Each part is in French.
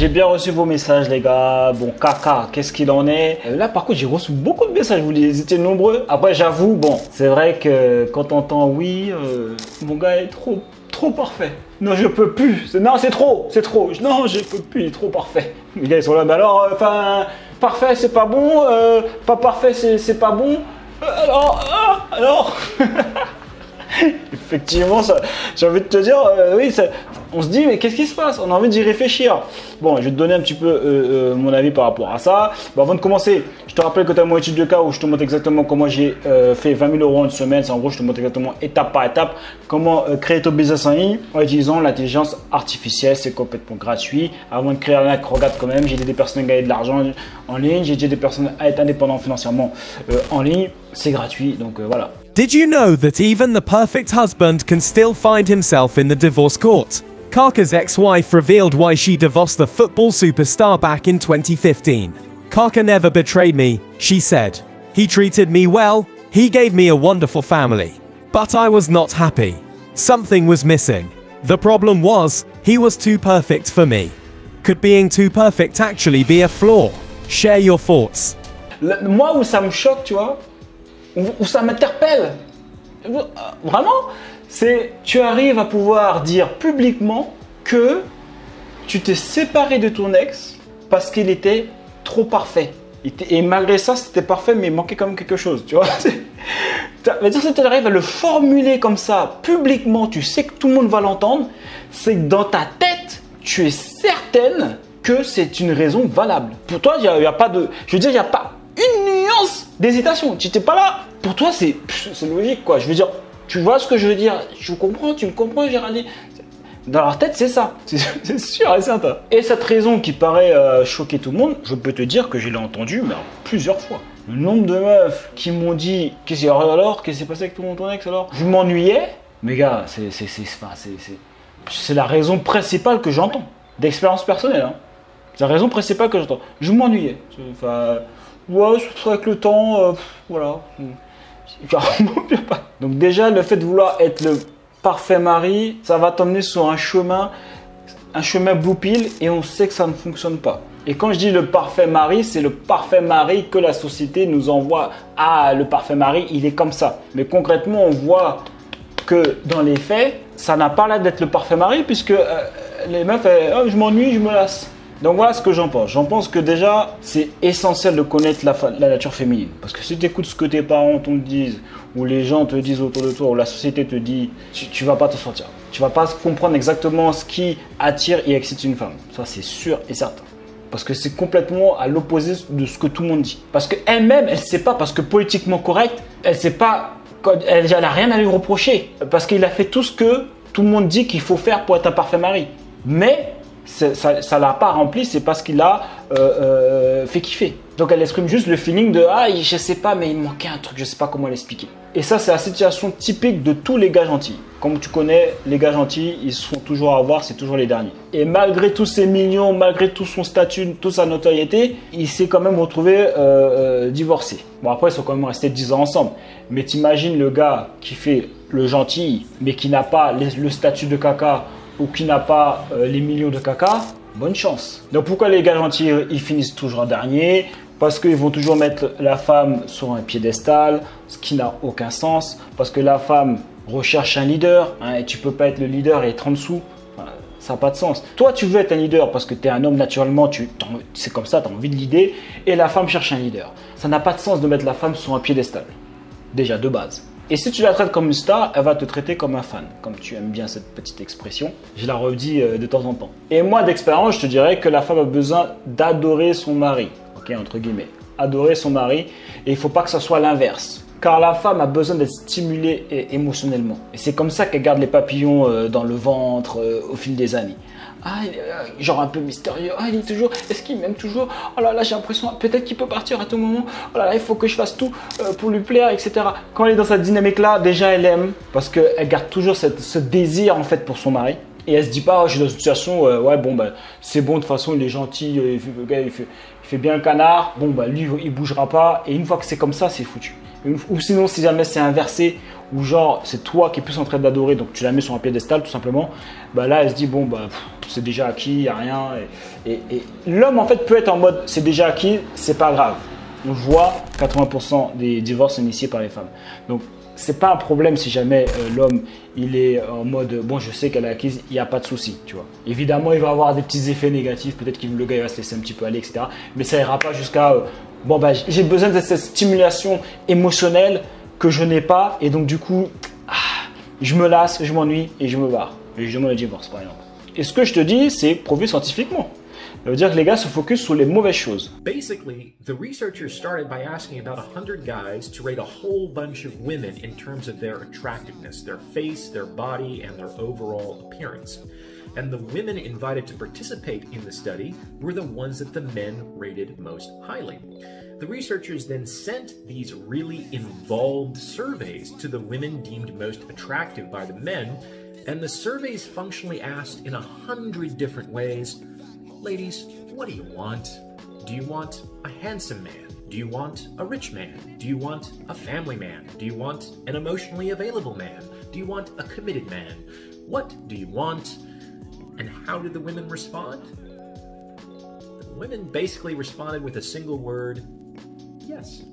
j'ai bien reçu vos messages, les gars. Bon, Kaka, qu'est-ce qu'il en est? Là, par contre, j'ai reçu beaucoup de messages. Vous étiez nombreux. Après, j'avoue, bon, c'est vrai que quand on entend oui, mon gars est trop parfait. Non, je peux plus. Non, c'est trop. Non, je peux plus. Il est trop parfait. Les gars, ils sont là. Mais alors, enfin, parfait, c'est pas bon. Pas parfait, c'est pas bon. Alors. Effectivement, j'ai envie de te dire, oui, on se dit, mais qu'est-ce qui se passe? On a envie d'y réfléchir. Bon, je vais te donner un petit peu mon avis par rapport à ça. Bon, avant de commencer, je te rappelle que tu as mon étude de cas où je te montre exactement comment j'ai fait 20 000 € en une semaine. En gros, je te montre exactement étape par étape comment créer ton business en ligne en utilisant l'intelligence artificielle. C'est complètement gratuit. Avant de créer un acte, regarde quand même, j'ai aidé des personnes à gagner de l'argent en ligne. J'ai aidé des personnes à être indépendants financièrement en ligne. C'est gratuit, donc voilà. Did you know that even the perfect husband can still find himself in the divorce court? Kaka's ex-wife revealed why she divorced the football superstar back in 2015. Kaka never betrayed me, she said. He treated me well, he gave me a wonderful family. But I was not happy. Something was missing. The problem was, he was too perfect for me. Could being too perfect actually be a flaw? Share your thoughts. Moi, où ça me choque, tu vois, où ça m'interpelle, vraiment, c'est tu arrives à pouvoir dire publiquement que tu t'es séparé de ton ex parce qu'il était trop parfait. Et malgré ça, c'était parfait, mais il manquait quand même quelque chose, tu vois. Si tu arrives à le formuler comme ça, publiquement, tu sais que tout le monde va l'entendre, c'est que dans ta tête, tu es certaine que c'est une raison valable. Pour toi, il n'y a pas de... Je veux dire, il n'y a pas une nuance d'hésitation. Tu n'étais pas là. Pour toi, c'est logique, quoi. Je veux dire, tu vois ce que je veux dire. Je comprends, tu me comprends, Géraldine. Dans leur tête, c'est ça. C'est sûr et certain. Et cette raison qui paraît choquer tout le monde, je peux te dire que je l'ai entendue mais plusieurs fois. Le nombre de meufs qui m'ont dit « Qu'est-ce qu'il y a alors? Qu'est-ce qui s'est passé avec ton ex alors ?» Je m'ennuyais. Mais gars, c'est la raison principale que j'entends. D'expérience personnelle, hein. C'est la raison principale que j'entends. Je m'ennuyais. Enfin... Ouais, avec le temps, voilà. Donc déjà, le fait de vouloir être le parfait mari, ça va t'emmener sur un chemin blue pill et on sait que ça ne fonctionne pas. Et quand je dis le parfait mari, c'est le parfait mari que la société nous envoie. Ah, le parfait mari, il est comme ça. Mais concrètement, on voit que dans les faits, ça n'a pas l'air d'être le parfait mari puisque les meufs, je m'ennuie, je me lasse. Donc voilà ce que j'en pense. J'en pense que déjà, c'est essentiel de connaître la nature féminine. Parce que si tu écoutes ce que tes parents te disent, ou les gens te disent autour de toi, ou la société te dit, tu ne vas pas te sortir. Tu ne vas pas comprendre exactement ce qui attire et excite une femme. Ça, c'est sûr et certain. Parce que c'est complètement à l'opposé de ce que tout le monde dit. Parce qu'elle-même, elle ne sait pas, parce que politiquement correcte, elle ne sait pas, elle n'a rien à lui reprocher. Parce qu'il a fait tout ce que tout le monde dit qu'il faut faire pour être un parfait mari. Mais... ça ne l'a pas rempli, c'est parce qu'il a fait kiffer. Donc elle exprime juste le feeling de ah, je sais pas, mais il me manquait un truc, je sais pas comment l'expliquer. Et ça, c'est la situation typique de tous les gars gentils. Comme tu connais, les gars gentils, ils sont toujours à voir, c'est toujours les derniers. Et malgré tous ses millions, malgré tout son statut, toute sa notoriété, il s'est quand même retrouvé divorcé. Bon, après, ils sont quand même restés 10 ans ensemble. Mais t'imagines le gars qui fait le gentil, mais qui n'a pas le statut de caca, ou qui n'a pas les millions de caca, bonne chance. Donc pourquoi les gars gentils, ils finissent toujours en dernier? Parce qu'ils vont toujours mettre la femme sur un piédestal, ce qui n'a aucun sens. Parce que la femme recherche un leader, hein, et tu peux pas être le leader et être en dessous. Enfin, ça n'a pas de sens. Toi, tu veux être un leader parce que tu es un homme naturellement, c'est comme ça, tu as envie de leader. Et la femme cherche un leader. Ça n'a pas de sens de mettre la femme sur un piédestal. Déjà, de base. Et si tu la traites comme une star, elle va te traiter comme un fan. Comme tu aimes bien cette petite expression, je la redis de temps en temps. Et moi, d'expérience, je te dirais que la femme a besoin d'adorer son mari. Ok, entre guillemets. Adorer son mari. Et il ne faut pas que ça soit l'inverse. Car la femme a besoin d'être stimulée émotionnellement. Et c'est comme ça qu'elle garde les papillons dans le ventre au fil des années. Ah, genre un peu mystérieux. Ah, il est toujours. Est-ce qu'il m'aime toujours? Oh là là, j'ai l'impression peut-être qu'il peut partir à tout moment. Oh là là, il faut que je fasse tout pour lui plaire, etc. Quand elle est dans cette dynamique-là, déjà elle aime parce qu'elle garde toujours ce désir en fait pour son mari. Et elle se dit pas, oh, je suis dans une situation, ouais, bon, bah, c'est bon, de toute façon, il est gentil, le gars, il fait bien le canard, bon, bah, lui, il bougera pas. Et une fois que c'est comme ça, c'est foutu. Ou sinon, si jamais c'est inversé, ou genre, c'est toi qui es plus en train d'adorer, donc tu la mets sur un piédestal, tout simplement, bah là, elle se dit, bon, bah, c'est déjà acquis, il n'y a rien. Et l'homme, en fait, peut être en mode, c'est déjà acquis, c'est pas grave. On voit 80% des divorces initiés par les femmes. Donc, c'est pas un problème si jamais l'homme il est en mode bon, je sais qu'elle est acquise, il n'y a pas de souci, tu vois. Évidemment, il va avoir des petits effets négatifs, peut-être que le gars il va se laisser un petit peu aller, etc. Mais ça ira pas jusqu'à bon, bah, j'ai besoin de cette stimulation émotionnelle que je n'ai pas, et donc du coup, je me lasse, je m'ennuie et je me barre. Et je demande le divorce, par exemple. Et ce que je te dis, c'est prouvé scientifiquement. Ça veut dire que les gars se focus sur les mauvaises choses. Basically, the researchers started by asking about 100 guys to rate a whole bunch of women in terms of their attractiveness, their face, their body, and their overall appearance. And the women invited to participate in the study were the ones that the men rated most highly. The researchers then sent these really involved surveys to the women deemed most attractive by the men, and the surveys functionally asked in 100 different ways, ladies, what do you want? Do you want a handsome man? Do you want a rich man? Do you want a family man? Do you want an emotionally available man? Do you want a committed man? What do you want? And how did the women respond? The women basically responded with a single word, yes.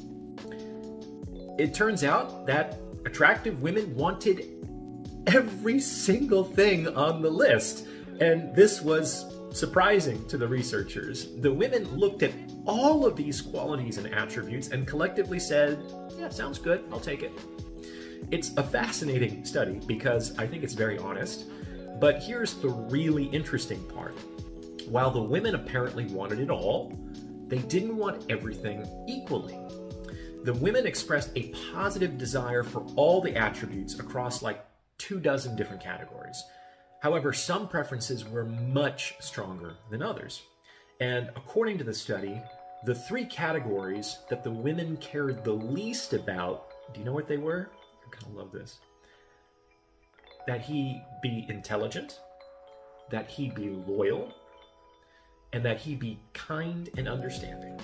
It turns out that attractive women wanted every single thing on the list, and this was surprising to the researchers. The women looked at all of these qualities and attributes and collectively said, yeah, sounds good, I'll take it. It's a fascinating study because I think it's very honest, but here's the really interesting part. While the women apparently wanted it all, they didn't want everything equally. The women expressed a positive desire for all the attributes across like 24 different categories. However, some preferences were much stronger than others. And according to the study, the 3 categories that the women cared the least about, do you know what they were? I kind of love this. That he be intelligent, that he be loyal, and that he be kind and understanding.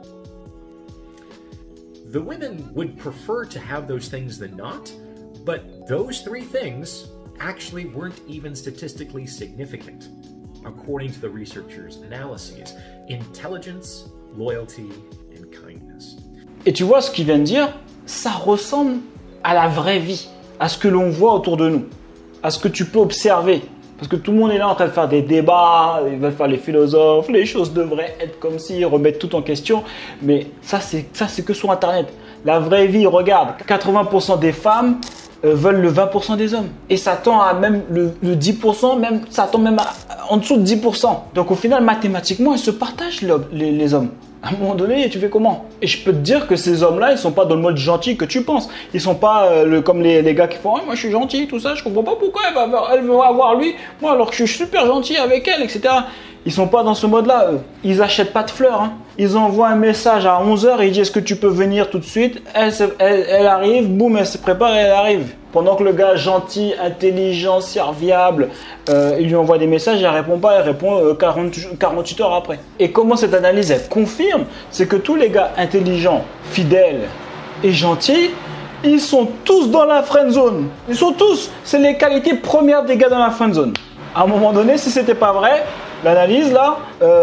The women would prefer to have those things than not, but those 3 things actually weren't even statistically significant, according to the researchers' analyses. Intelligence, loyalty, and kindness. Et tu vois ce qu'il vient de dire, ça ressemble à la vraie vie, à ce que l'on voit autour de nous, à ce que tu peux observer. Parce que tout le monde est là en train de faire des débats, ils veulent faire les philosophes, les choses devraient être comme si, ils remettent tout en question. Mais ça, c'est que sur Internet. La vraie vie, regarde, 80% des femmes veulent le 20% des hommes. Et ça tend à même le 10%, même, ça tend même en dessous de 10%. Donc au final, mathématiquement, ils se partagent les hommes. À un moment donné, tu fais comment? Et je peux te dire que ces hommes-là, ils sont pas dans le mode gentil que tu penses. Ils sont pas comme les gars qui font moi je suis gentil, tout ça, je comprends pas pourquoi elle veut avoir lui, moi alors que je suis super gentil avec elle, etc. Ils sont pas dans ce mode-là, eux. Ils achètent pas de fleurs. Hein. Ils envoient un message à 11h et ils disent est-ce que tu peux venir tout de suite? Elle arrive, boum, elle se prépare et elle arrive. Pendant que le gars gentil, intelligent, serviable, il lui envoie des messages, elle répond pas, elle répond 48 heures après. Et comment cette analyse elle confirme, c'est que tous les gars intelligents, fidèles et gentils, ils sont tous dans la friend zone. Ils sont tous, c'est les qualités premières des gars dans la friend zone. À un moment donné, si c'était pas vrai, l'analyse là,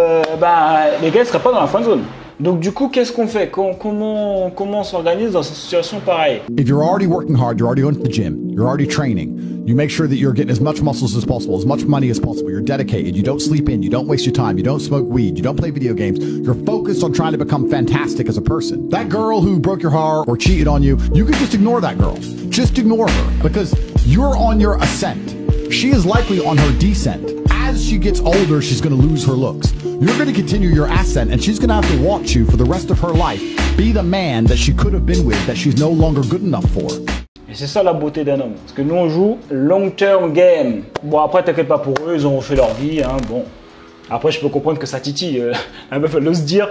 les gars ne seraient pas dans la friend zone. Donc du coup, qu'est-ce qu'on fait? Comment on s'organise dans une situation pareille? If you're already working hard, you're already going to the gym, you're already training, you make sure that you're getting as much muscles as possible, as much money as possible, you're dedicated, you don't sleep in, you don't waste your time, you don't smoke weed, you don't play video games, you're focused on trying to become fantastic as a person. That girl who broke your heart or cheated on you, you can just ignore that girl. Just ignore her because you're on your ascent. She is likely on her descent. As she gets older, she's going to lose her looks. You're going to continue your ascent, and she's going to have to watch you for the rest of her life be the man that she could have been with, that she's no longer good enough for. Et c'est ça la beauté d'un homme. Parce que nous, on joue long-term game. Bon, après, t'inquiète pas pour eux, ils ont fait leur vie. Hein, bon. Après, je peux comprendre que ça titille. La meuf, elle ose dire,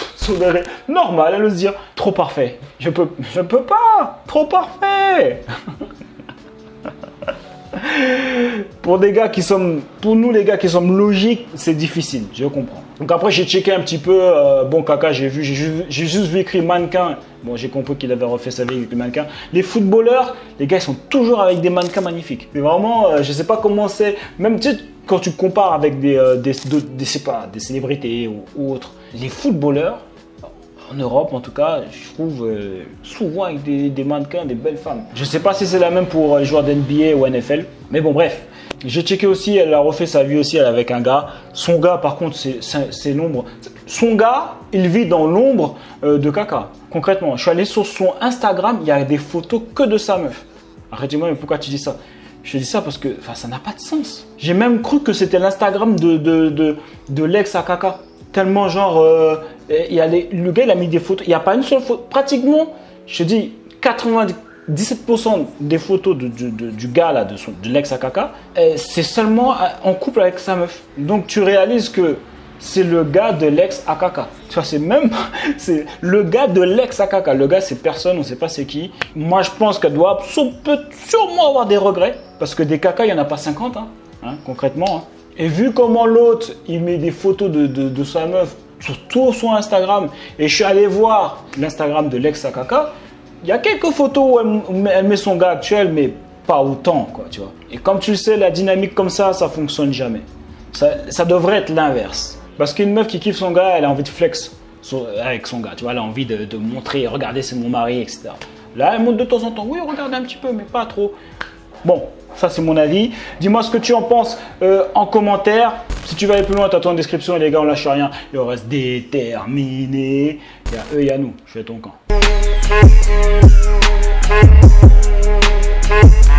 normal, elle ose dire, trop parfait. Je peux pas, trop parfait. Pour nous les gars qui sommes logiques, c'est difficile, je comprends. Donc après j'ai checké un petit peu, bon Kaka j'ai juste vu écrit mannequin. Bon j'ai compris qu'il avait refait sa vie avec les mannequins. Les footballeurs, les gars ils sont toujours avec des mannequins magnifiques. Mais vraiment, je sais pas comment c'est, même tu sais, quand tu compares avec des célébrités ou autres, les footballeurs, en Europe en tout cas, je trouve souvent avec des mannequins, des belles femmes. Je sais pas si c'est la même pour les joueurs d'NBA ou NFL, mais bon bref. J'ai checké aussi, elle a refait sa vie aussi, elle est avec un gars. Son gars par contre c'est l'ombre. Son gars, il vit dans l'ombre de Kaka. Concrètement, je suis allé sur son Instagram, il y a des photos que de sa meuf. Arrêtez-moi, mais pourquoi tu dis ça? Je dis ça parce que ça n'a pas de sens. J'ai même cru que c'était l'Instagram de l'ex à Kaka. Tellement genre, le gars il a mis des photos, il n'y a pas une seule photo. Pratiquement, je te dis, 97% des photos du gars là, de l'ex à Kaka, c'est seulement en couple avec sa meuf. Donc tu réalises que c'est le gars de l'ex à Kaka. Tu vois, c'est le gars de l'ex à Kaka. Le gars c'est personne, on ne sait pas c'est qui. Moi je pense qu'elle peut sûrement avoir des regrets. Parce que des Kaka, il n'y en a pas 50, concrètement. Hein. Et vu comment l'autre, il met des photos de sa meuf sur tout son Instagram, et je suis allé voir l'Instagram de l'ex à Kaka, il y a quelques photos où elle met son gars actuel, mais pas autant, quoi, tu vois. Et comme tu le sais, la dynamique comme ça fonctionne jamais. Ça devrait être l'inverse. Parce qu'une meuf qui kiffe son gars, elle a envie de flex avec son gars, tu vois, elle a envie de montrer, regardez, c'est mon mari, etc. Là, elle montre de temps en temps, oui, regardez un petit peu, mais pas trop. Bon, ça c'est mon avis. Dis-moi ce que tu en penses en commentaire. Si tu veux aller plus loin, t'as tout en description. Et les gars, on lâche rien. Et on reste déterminé. Il y a eux, il y a nous. Je fais ton camp.